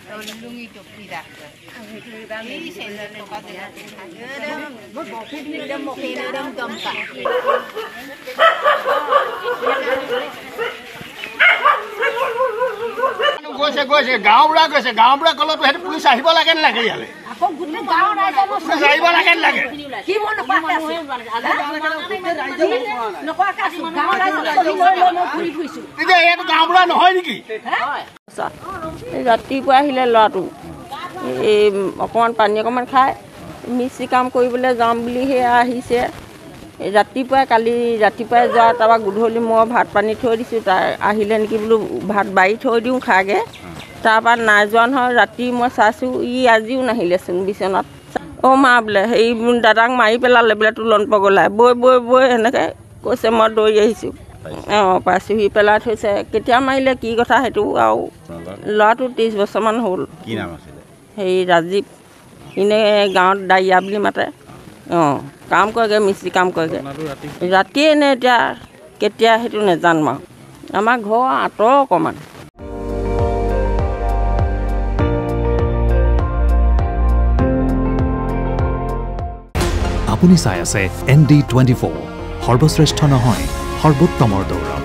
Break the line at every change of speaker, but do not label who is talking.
লুঙি টুপি রাখবে এই সেন্টার টকা দেয়া
গৈছে গৈছে গাঁও বুঢ়া গৈছে গাঁও বুঢ়া কলতো সেইটো পুলিচ আহিব লাগে নালাগে ইয়ালে আহিব লাগে নালাগে এতিয়া এইটো গাঁও বুঢ়া নহয় নেকি
ৰাতিপুৱা আহিলে ল'ৰাটো এই অকণমান পানী অকণমান খাই মিস্ত্ৰী কাম কৰিবলৈ যাম বুলি সেয়া আহিছে ৰাতিপুৱাই কালি ৰাতিপুৱাই যোৱা তাৰপৰা গধূলি মই ভাত পানী থৈ দিছোঁ তাৰ আহিলে নেকি বোলো ভাত বাঢ়ি থৈ দিওঁ খাগে তাৰপৰা নাই যোৱা নহয় ৰাতি মই চাইছোঁ ই আজিও নাহিলেচোন বিচনাত অ' মা বোলে হেৰি দাদাক মাৰি পেলালে বোলে তোলন পগলাই বৈ বৈ বৈ এনেকৈ কৈছে মই দৌৰি আহিছোঁ অঁ পাইছোঁহি পেলাই থৈছে কেতিয়া মাৰিলে কি কথা সেইটো আৰু ল'ৰাটো 30 বছৰমান হ'ল
কি নাম আছিলে
হেৰি ৰাজীৱ এনেই গাঁৱত ডাইয়া বুলি মাতে অঁ কাম কৰেগৈ মিস্ত্ৰী কাম কৰেগৈ ৰাতিয়ে এনে এতিয়া কেতিয়া সেইটো নেজানো আৰু আমাৰ ঘৰ আঁতৰ অকণমান
আপুনি চাই আছে ND24 সৰ্বশ্ৰেষ্ঠ নহয় সৰ্বোত্তমৰ দৌৰ